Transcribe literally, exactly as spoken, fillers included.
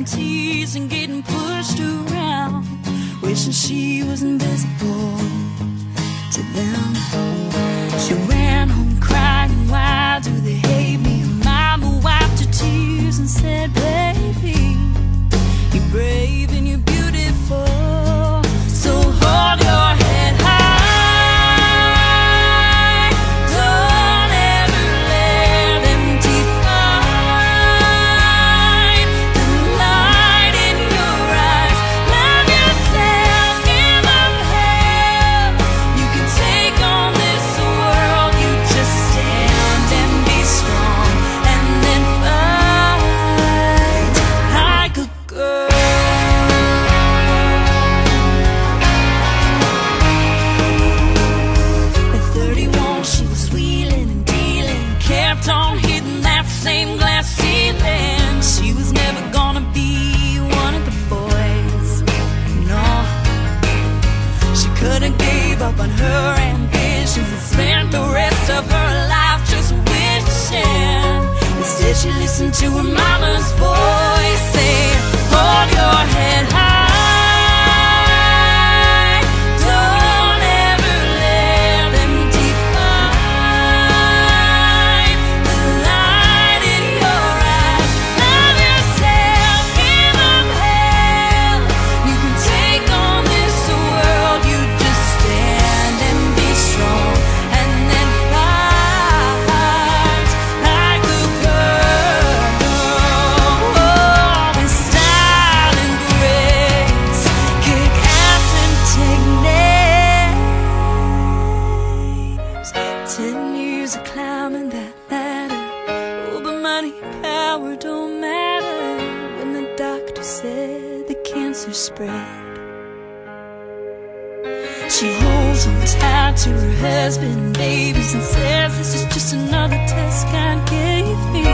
teased and getting pushed around, wishing she was invisible to them. She ran home crying, why do they hate me? Her mama wiped her tears and said, baby, you're brave and you're beautiful, so hold your head high. Don't ever let them define the light in your eyes. Love yourself, give them hell. You can take on this world, you just stand and be strong, and then fight like a girl. At thirty-one, she was wheeling and dealing, kept on hitting that same glass ceiling. She was never gonna be one of the boys, no. She could've gave up on her ambitions and spent the rest of her life just wishing. Instead she listened to her mama's voice saying, hold your head high. Don't ever let them define the light in your eyes. Love yourself, give them hell. You can take on this world, you just stand and be strong, and then fight like a girl. With style and grace, kick ass and take names. Ten years of climbing that ladder, oh, but money and power don't matter when the doctor said the cancer spread. She holds on tight to her husband and babies and says, this is just another test God gave me.